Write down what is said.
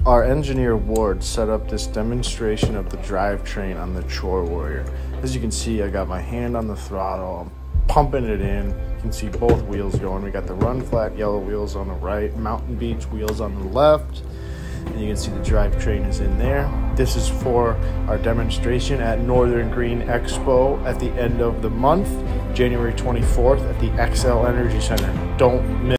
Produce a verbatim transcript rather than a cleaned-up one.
Our engineer Ward set up this demonstration of the drivetrain on the Chore Warrior. As you can see, I got my hand on the throttle, I'm pumping it in. You can see both wheels going. We got the run flat yellow wheels on the right, Mountain Beach wheels on the left, and you can see the drivetrain is in there. This is for our demonstration at Northern Green Expo at the end of the month, January twenty-fourth at the X L Energy Center. Don't miss